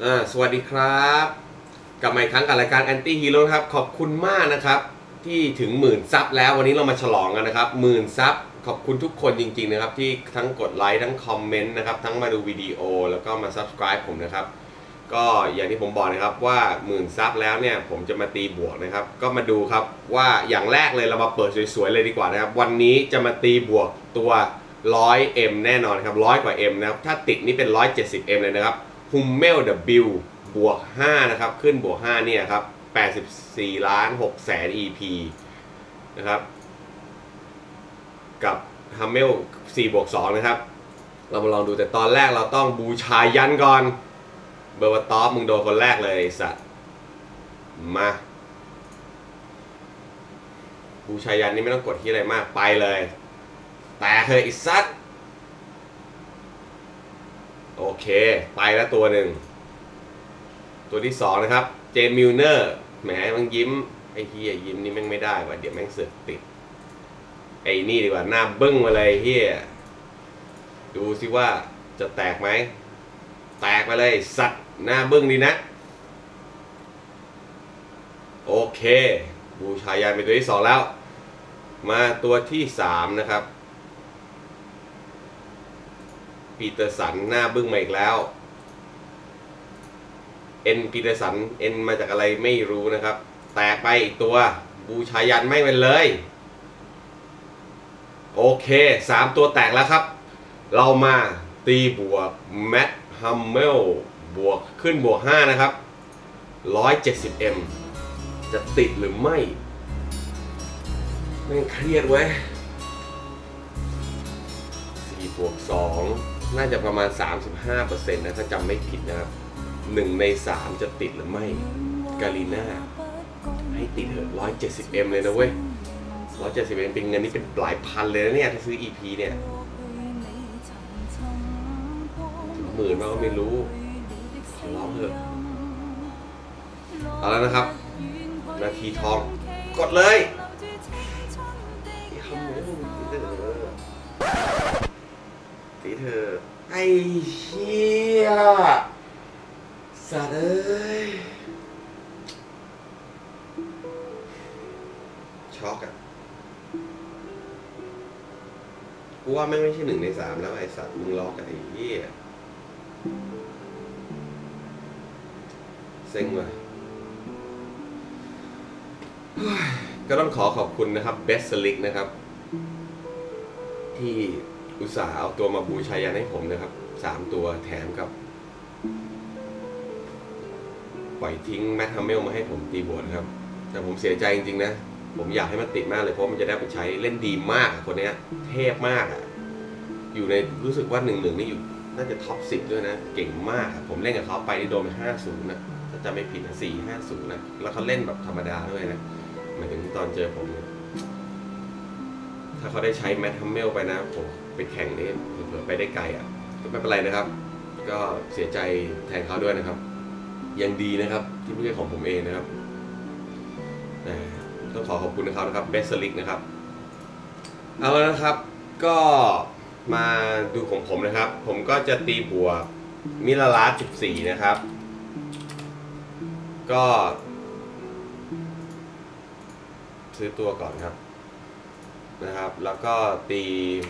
สวัสดีครับกลับมาอีกครั้งกับรายการ Anti Hero ครับขอบคุณมากนะครับที่ถึง10,000 ซับแล้ววันนี้เรามาฉลองกันนะครับ10,000 ซับขอบคุณทุกคนจริงๆนะครับที่ทั้งกดไลค์ทั้งคอมเมนต์นะครับทั้งมาดูวิดีโอแล้วก็มา Subscribe ผมนะครับก็อย่างที่ผมบอกนะครับว่า10,000 ซับแล้วเนี่ยผมจะมาตีบวกนะครับก็มาดูครับว่าอย่างแรกเลยเรามาเปิดสวยๆเลยดีกว่านะครับวันนี้จะมาตีบวกตัว 100M แน่นอนครับ100 กว่า M นะครับถ้าติดนี่เป็น 170M เลยนะครับHummel W บวก5นะครับขึ้นบวก5เนี่ยครับ84ล้าน6แสน EP นะครับกับ Hummel 4 บวก 2นะครับเรามาลองดูแต่ตอนแรกเราต้องบูชายันก่อนเบอร์วาตอฟมึงโดนคนแรกเลยสัตว์มาบูชายันนี่ไม่ต้องกดที่อะไรมากไปเลยแต่เคยอีสัตว์โอเคไปแล้วตัวหนึ่งตัวที่2นะครับเจมมิลเนอร์แหมมันยิ้มไอ้เฮียยิ้มนี่แม่งไม่ได้ว่ะเดี๋ยวแม่งเสือกติดไอ้นี่ดีกว่าหน้าบึ้งมาเลยเฮียดูสิว่าจะแตกไหมแตกไปเลยสัตว์หน้าบึ้งดีนะโอเคบูชายันเป็นตัวที่2แล้วมาตัวที่3นะครับปีเตอร์สันหน้าบึ้งมาอีกแล้วเอ็นปีเตอร์สันเอ็นมาจากอะไรไม่รู้นะครับแตกไปอีกตัวบูชายันไม่เป็นเลยโอเค3ตัวแตกแล้วครับเรามาตีบวกแมทฮัมเมลบวกขึ้นบวก5นะครับ 170M จะติดหรือไม่ไม่เครียดเว้ย4 บวก 2น่าจะประมาณ 35% นะถ้าจำไม่ผิดนะครับ1 ใน 3จะติดหรือไม่กาลีน่าให้ติดเถอะ 170M เลยนะเว้ย 170M เป็นเงินนี่เป็นหลายพันเลยนะเนี่ยถ้าซื้อ EP เนี่ยถึง10,000มาก็ไม่รู้ขอร้องเถอะเอาแล้วนะครับนาทีทองกดเลยตีเธอไอ้เหี้ยสัตว์เอ้ยช็อกอะกูว่าไม่ใช่1 ใน 3แล้วไอ้สัตว์มึงล็อกไอ้เหี้ยเซ็งว่ะก็ต้องขอบคุณนะครับเบสลิกนะครับที่อุตส่าห์เอาตัวมาบูชายันให้ผมนะครับ3 ตัวแถมกับปล่อยทิ้งแมทฮัมเมลมาให้ผมตีบวกครับแต่ผมเสียใจจริงๆนะผมอยากให้มันติดมากเลยเพราะมันจะได้ไปใช้เล่นดีมากคนนี้เทพมากอะอยู่ในรู้สึกว่า1-1นี่อยู่น่าจะท็อป 10ด้วยนะเก่งมากผมเล่นกับเขาไปนี่โดนไป50นะถ้าจำไม่ผิดนะ4-50นะแล้วเขาเล่นแบบธรรมดาด้วยนะหมายถึงตอนเจอผมถ้าเขาได้ใช้แมทฮัมเมลไปนะผมไปแข่งนี่เผื่อไปได้ไกลอ่ะก็ไม่เป็นไรนะครับก็เสียใจแทนเขาด้วยนะครับยังดีนะครับที่ไม่ใช่ของผมเองนะครับต้องขอบคุณนะครับเบสลิกนะครับเอาแล้วนะครับก็มาดูของผมนะครับผมก็จะตีบวกมิลาลา14นะครับก็ซื้อตัวก่อนครับนะครับแล้วก็ตี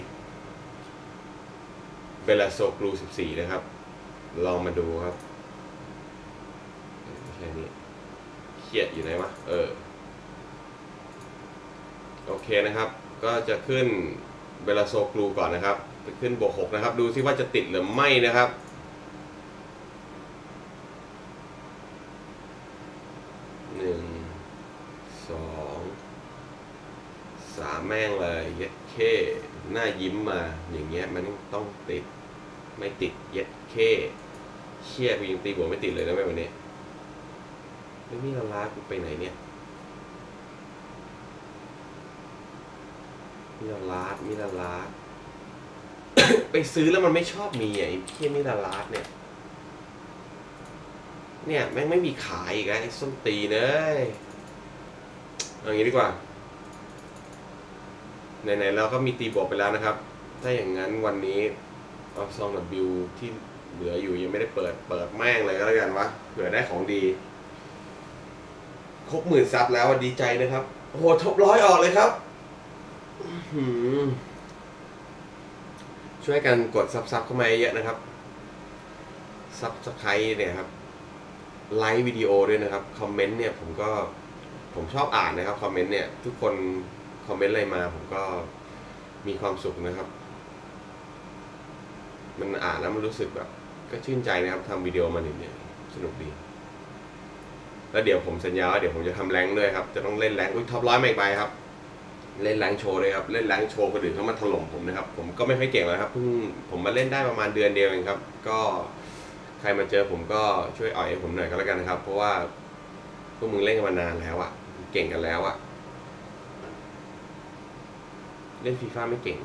เบลาโซกรู14นะครับลองมาดูครับแค่นี้เครียดอยู่ไหนวะโอเคนะครับก็จะขึ้นเบลาโซกรูก่อนนะครับไปขึ้นบวก6นะครับดูซิว่าจะติดหรือไม่นะครับ1 2 3แม่งเลยเย็ดเคหน้ายิ้มมาอย่างเงี้ยมันต้องติดไม่ติดเย็ดเคเชี่ยกูยังตีบวกไม่ติดเลยนะแม่วันนี้ไม่มีละลากูไปไหนเนี่ยมิลาลาด ไปซื้อแล้วมันไม่ชอบมีไอ้เพี้ยมิลาลาดเนี่ยแม่งไม่มีขายอีกไอ้ส้นตีเนยเอางี้ดีกว่าไหนๆเราก็มีตีบวกไปแล้วนะครับถ้าอย่างนั้นวันนี้เอาซองWที่เหลืออยู่ยังไม่ได้เปิดแม่งเลยก็แล้วกันวะเผื่อได้ของดีครบ10,000 ซับแล้วดีใจนะครับโอ้โหท็อป100ออกเลยครับช่วยกันกดซับเข้ามาเยอะนะครับซับสไครต์เนี่ยครับไลค์วิดีโอด้วยนะครับคอมเมนต์เนี่ยผมชอบอ่านนะครับคอมเมนต์เนี่ยทุกคนคอมเมนต์อะไรมาผมก็มีความสุขนะครับมันอ่านแล้วมันรู้สึกแบบก็ชื่นใจนะครับทำวิดีโอมาเนี่ยสนุกดีแล้วเดี๋ยวผมสัญญาว่าเดี๋ยวผมจะทำแรงด้วยครับจะต้องเล่นแรงท็อป100ไม่ไปครับเล่นแรงโชว์เลยครับเล่นแรงโชว์คนอื่นเขามาถล่มผมนะครับผมก็ไม่ค่อยเก่งแล้วครับเพิ่งผมมาเล่นได้ประมาณเดือนเดียวเองครับก็ใครมาเจอผมก็ช่วยอ่อยให้ผมหน่อยก็แล้วกันนะครับเพราะว่าพวกมึงเล่นกันมานานแล้วอะเก่งกันแล้วอะเล่นฟีฟ่าไม่เก่ง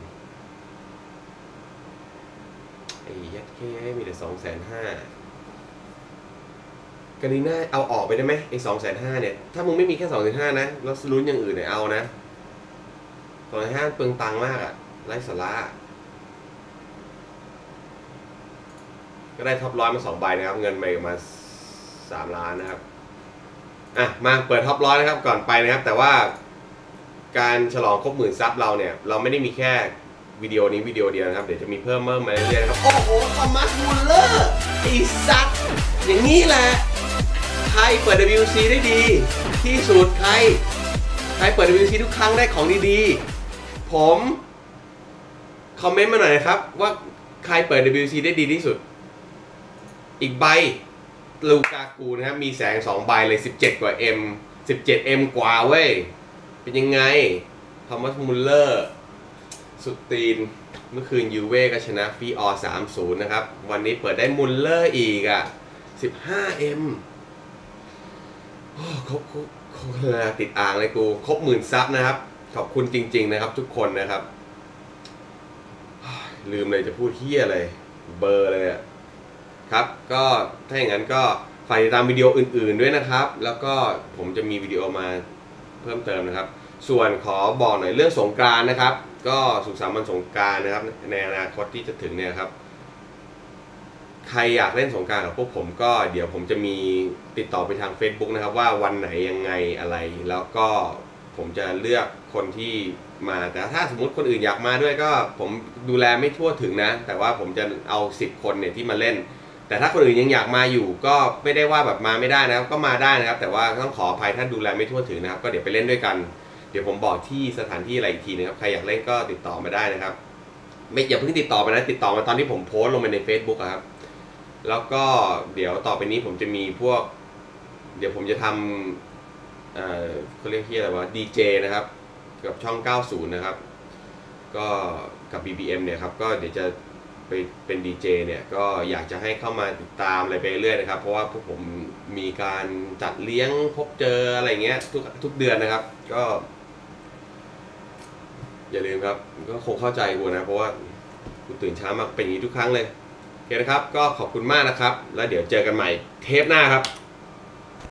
ไอ้ยัดแค่มีแต่250,000กาลีน่าเอาออกไปได้ไหมไอ้250,000เนี่ยถ้ามึงไม่มีแค่250,000นะแล้วลุ้นอย่างอื่นเนี่ยเอานะ250,000เปลืองตังค์มากอะไร้สาระก็ได้ท็อป100มา2 ใบนะครับเงินไปมา3 ล้านนะครับมาเปิดท็อป100นะครับก่อนไปนะครับแต่ว่าการฉลองครบ10,000 ซับเราเนี่ยเราไม่ได้มีแค่วิดีโอนี้วิดีโอเดียวนะครับเดี๋ยวจะมีเพิ่มมาเรื่อยๆนะครับโอ้โหทอมัสมูลเลอร์ไอ้สัตว์อย่างนี้แหละใครเปิด WC ได้ดีที่สุดใครเปิด WC ทุกครั้งได้ของดีๆผมคอมเมนต์มาหน่อยนะครับว่าใครเปิด WC ได้ดีที่สุดอีกใบลูกากูนะครับมีแสง2 ใบเลย17 กว่า M 17M กว่าเว้ยเป็นยังไงทอมัสมูลเลอร์สุดตีนเมื่อคืนยูเว่ก็ชนะฟีออ 3-0 นะครับวันนี้เปิดได้มูลเลอร์อีก15M ครบติดอ่างเลยกูครบ10,000 ซับนะครับขอบคุณจริงๆนะครับทุกคนนะครับลืมเลยจะพูดเฮี้ยอะไรเบอร์เลยอะครับก็ถ้าอย่างนั้นก็ฝากติดตามวิดีโออื่นๆด้วยนะครับแล้วก็ผมจะมีวิดีโอมาเพิ่มเติมนะครับส่วนขอบอกหน่อยเรื่องสงกรานต์นะครับก็สุขสันต์วันสงกรานต์นะครับในอนาคตที่จะถึงเนี่ยครับใครอยากเล่นสงกรานต์กับพวกผมก็เดี๋ยวผมจะมีติดต่อไปทาง Facebook นะครับว่าวันไหนยังไงอะไรแล้วก็ผมจะเลือกคนที่มาแต่ถ้าสมมติคนอื่นอยากมาด้วยก็ผมดูแลไม่ทั่วถึงนะแต่ว่าผมจะเอา10 คนเนี่ยที่มาเล่นแต่ถ้าคนอื่นยังอยากมาอยู่ก็ไม่ได้ว่าแบบมาไม่ได้นะครับก็มาได้นะครับแต่ว่าต้องขออภัยถ้าดูแลไม่ทั่วถึงนะครับก็เดี๋ยวไปเล่นด้วยกันเดี๋ยวผมบอกที่สถานที่อะไรอีกทีนะครับใครอยากเล่นก็ติดต่อมาได้นะครับไม่อย่าเพิ่งติดต่อมานะติดต่อมาตอนที่ผมโพสต์ลงไปใน Facebook ครับแล้วก็เดี๋ยวต่อไปนี้ผมจะมีพวกเดี๋ยวผมจะทำเขาเรียกที่อะไรวะดีเจนะครับกับช่อง90นะครับก็กับ BBM เนี่ยครับก็เดี๋ยวจะไปเป็นดีเจเนี่ยก็อยากจะให้เข้ามาติดตามอะไรไปเรื่อยนะครับเพราะว่าพวกผมมีการจัดเลี้ยงพบเจออะไรเงี้ยทุกเดือนนะครับก็อย่าลืมครับก็คงเข้าใจกูนะเพราะว่ากูตื่นเช้ามากเป็นอย่างนี้ทุกครั้งเลยโอเคนะครับก็ขอบคุณมากนะครับแล้วเดี๋ยวเจอกันใหม่เทปหน้าครับ